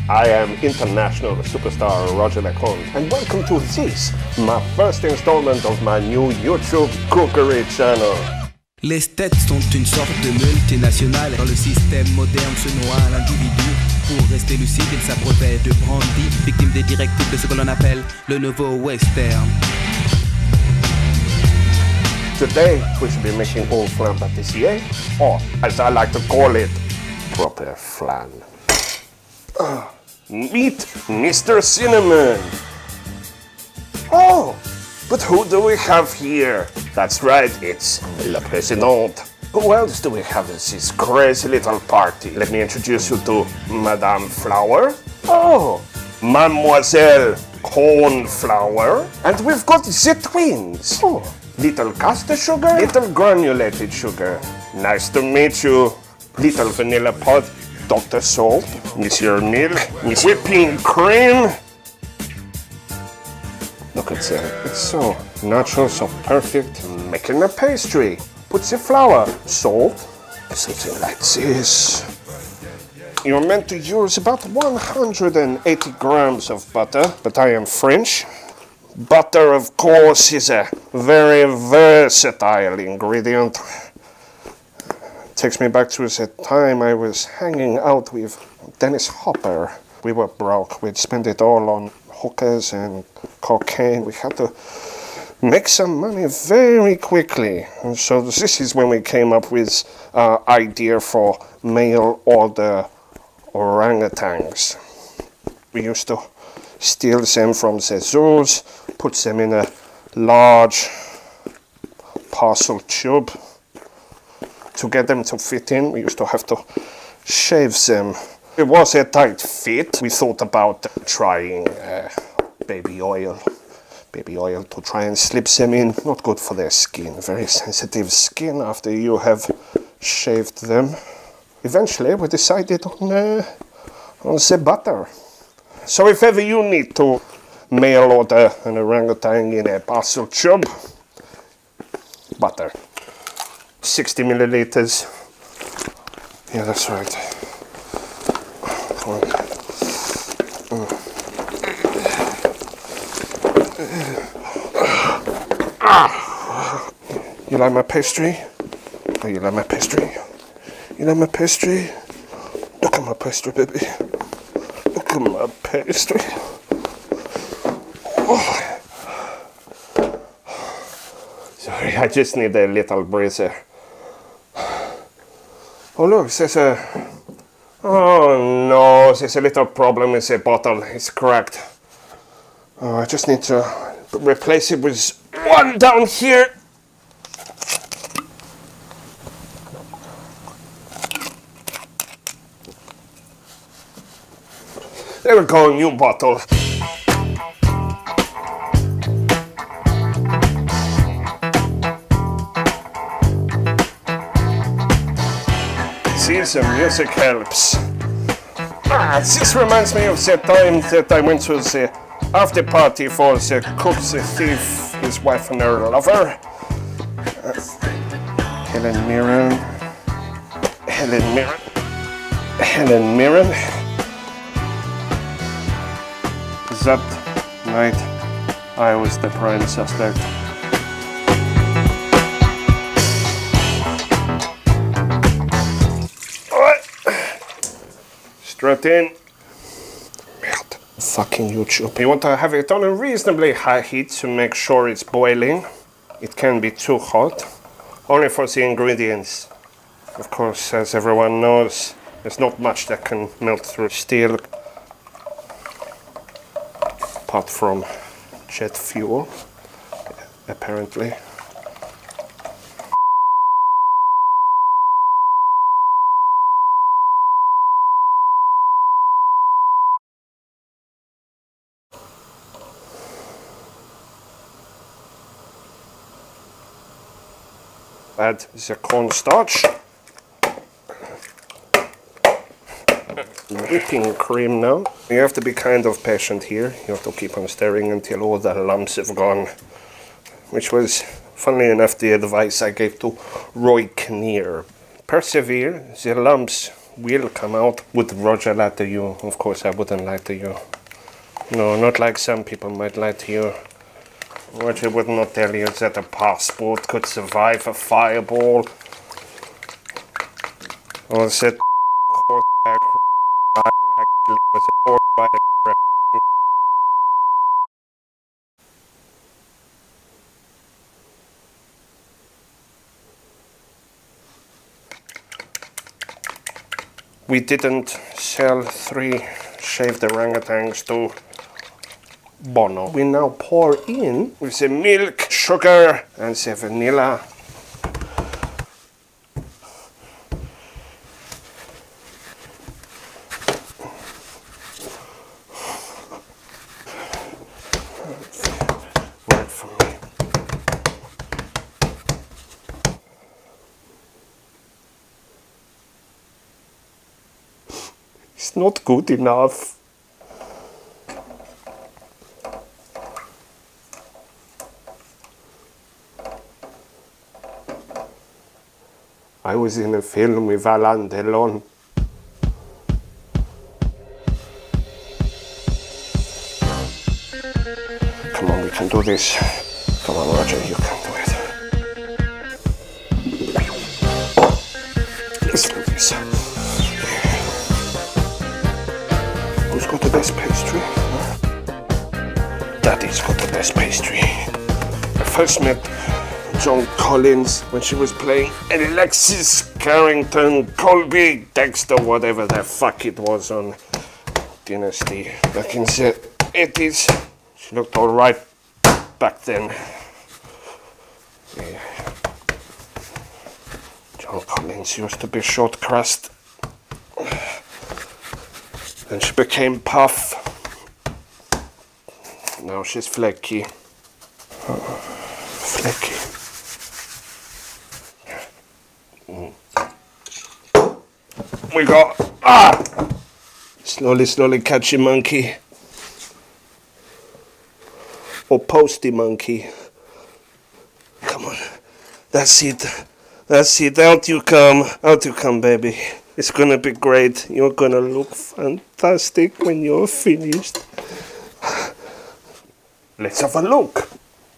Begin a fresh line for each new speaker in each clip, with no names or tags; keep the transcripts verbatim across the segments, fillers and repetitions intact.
I am international superstar Roger Leconte, and welcome to this, my first installment of my new YouTube cookery channel.
Les têtes sont une sorte de multinationale. Dans le système moderne se noie l'individu. Pour rester lucide, il s'abreuve de brandy, victime des directives de ce que l'on appelle le nouveau western.
Today, we should be making old flan pâtissier, or as I like to call it, proper flan. Uh, meet Mister Cinnamon. Oh, but who do we have here? That's right, it's Le President. Who else do we have at this crazy little party? Let me introduce you to Madame Flower. Oh, Mademoiselle Cornflower. And we've got the twins. Oh, little caster sugar, little granulated sugar. Nice to meet you. Little vanilla pod, Doctor Salt, Monsieur Milk, Miss Whipping Cream. Look at that, it's so natural, so perfect. Making a pastry. Put the flour, salt, something like this. You're meant to use about one hundred eighty grams of butter, but I am French. Butter, of course, is a very versatile ingredient. Takes me back to the time I was hanging out with Dennis Hopper. We were broke, we'd spend it all on hookers and cocaine. We had to make some money very quickly. And so this is when we came up with our idea for mail order orangutans. We used to steal them from the zoos, put them in a large parcel tube. To get them to fit in, we used to have to shave them. It was a tight fit. We thought about trying uh, baby oil. Baby oil to try and slip them in. Not good for their skin. Very sensitive skin after you have shaved them. Eventually we decided on, uh, on the butter. So if ever you need to mail order an orangutan in a parcel tube, butter. sixty milliliters. Yeah, that's right. You like my pastry? Oh, you like my pastry? You like my pastry? Look at my pastry, baby. Look at my pastry. Oh. Sorry, I just need a little breather. Oh look, there's a... Oh no, there's a little problem with the bottle. It's cracked. Oh, I just need to replace it with one down here. There we go, new bottle. See, some music helps. Ah, this reminds me of the time that I went to the after party for the cook, the thief, his wife and her lover. Uh, Helen Mirren. Helen Mirren. Helen Mirren. That night, I was the prime suspect. Straight in. Merde. Fucking YouTube. You want to have it on a reasonably high heat to make sure it's boiling. It can be too hot. Only for the ingredients. Of course, as everyone knows, there's not much that can melt through steel. Apart from jet fuel, apparently. Add the cornstarch. Whipping cream now. You have to be kind of patient here. You have to keep on stirring until all the lumps have gone. Which was, funnily enough, the advice I gave to Roy Kinnear. Persevere, the lumps will come out. Would Roger lie to you? Of course I wouldn't lie to you. No, not like some people might lie to you. Roger would not tell you that a passport could survive a fireball. Or that we didn't sell three shaved orangutans to Bono. We now pour in with the milk, sugar and the vanilla. Work for me. It's not good enough. I was in a film with Alain Delon. Come on, we can do this. Come on, Roger, you can do it. Let's do this. Who's got the best pastry? Daddy's got the best pastry. I first met John Collins when she was playing Alexis Carrington, Colby, Dexter, whatever the fuck it was on Dynasty back in the eighties. She looked alright back then. Yeah. John Collins used to be short crust. Then she became puff. Now she's flaky. Uh, flaky. We got, ah! Slowly, slowly catchy monkey. Or posty monkey. Come on. That's it. That's it. Out you come. Out you come, baby. It's gonna be great. You're gonna look fantastic when you're finished. Let's have a look.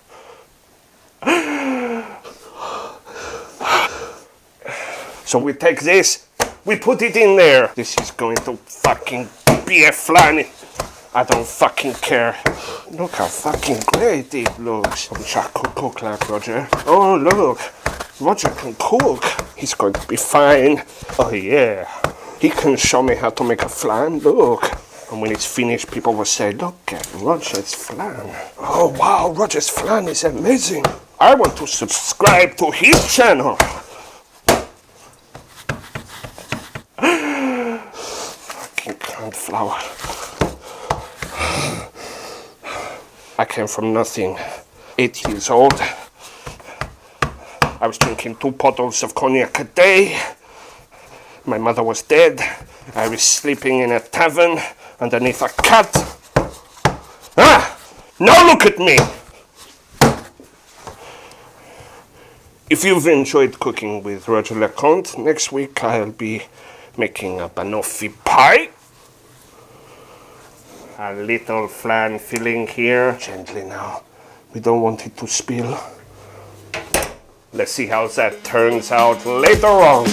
So we take this. We put it in there. This is going to fucking be a flan. I don't fucking care. Look how fucking great it looks. I wish I could cook like Roger. Oh, look. Roger can cook. He's going to be fine. Oh, yeah. He can show me how to make a flan. Look. And when it's finished, people will say, look at Roger's flan. Oh, wow. Roger's flan is amazing. I want to subscribe to his channel. Flour. I came from nothing. Eight years old. I was drinking two bottles of cognac a day. My mother was dead. I was sleeping in a tavern underneath a cat. Ah! Now look at me! If you've enjoyed cooking with Roger Leconte, next week I'll be making a banoffee pie. A little flan filling here. Gently now. We don't want it to spill. Let's see how that turns out later on.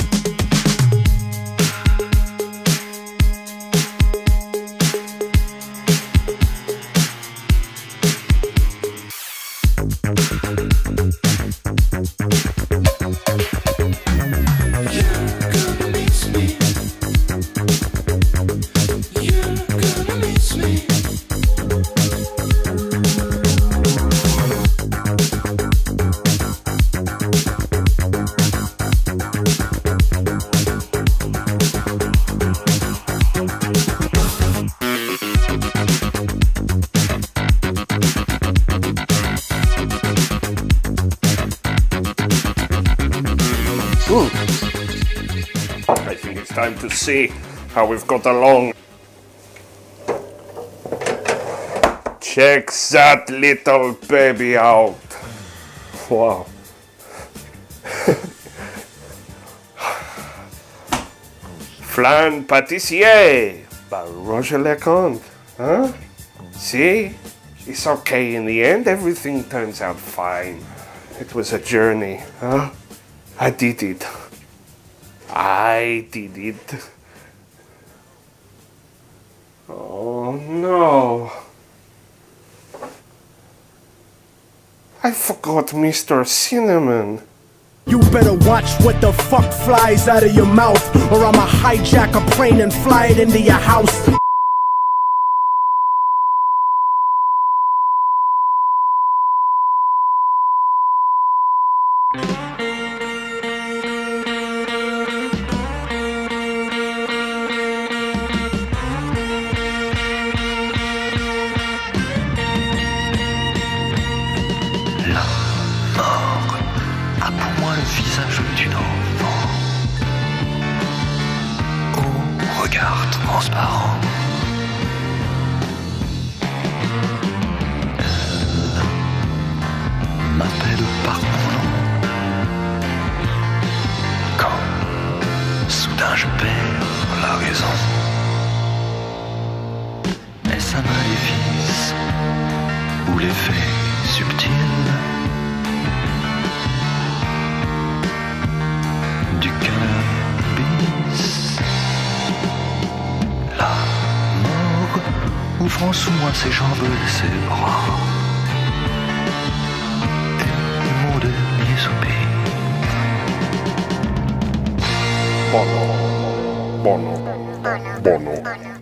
I think it's time to see how we've got along. Check that little baby out. Wow. Flan pâtissier by Roger Leconte. Huh? See? It's okay in the end. Everything turns out fine. It was a journey, huh? I did it. I did it. Oh no. I forgot Mister Cinnamon.
You better watch what the fuck flies out of your mouth, or I'ma hijack a plane and fly it into your house.
Visage d'une enfant au regard transparent. Elle m'appelle par mon nom. Quand soudain je perds la raison. Est-ce un maléfice ou l'effet subtil du cannabis? La mort ouvrant sous moi ses jambes et ses bras, et mon dernier soupir.
Bono, bono, bono.